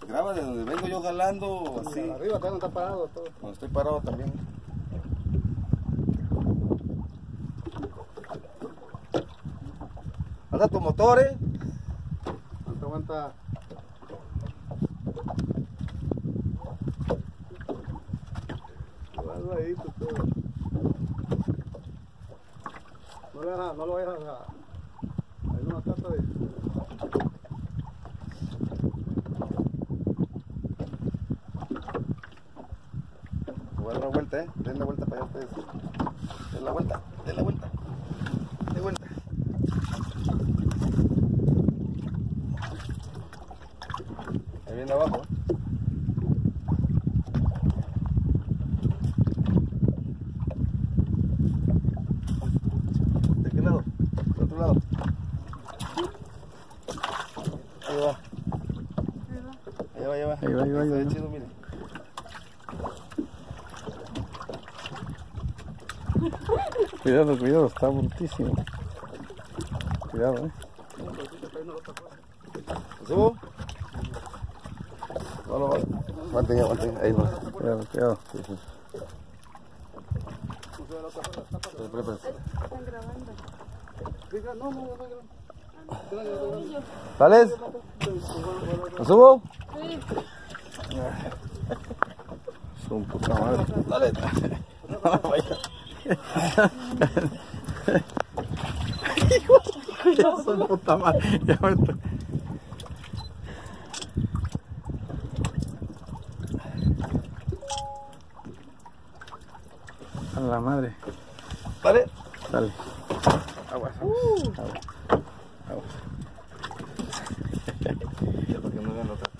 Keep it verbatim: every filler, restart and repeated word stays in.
graba de donde vengo yo jalando, así. Arriba también está parado todo. Cuando estoy parado también. Anda tu motor, eh. No te aguanta. Ahí, todo. No, le hagas, no lo vayas a... Hay una carta de... Voy a dar una vuelta, eh. Den la vuelta para allá ustedes. Den la vuelta, den la vuelta. Den vuelta. Ahí viene abajo, eh. ¿De qué lado? ¿De otro lado? Ahí va. Ahí va, ahí va. Ahí va, ahí va, ahí va. Está chido, mire. Cuidado, cuidado, está brutísimo. Cuidado, eh. ¿Subo? No, no, aguanten, aguanten, ahí va. Cuidado, cuidado. Sí, sí. Están grabando. No, no, no, no. ¿Sales? ¿Lo subo? Sí. Es un puta madre. Dale. Ya soy puta madre. Ya me estoy... A la madre. Dale. Dale. Agua. Agua. Agua. Ya para que no vean otra.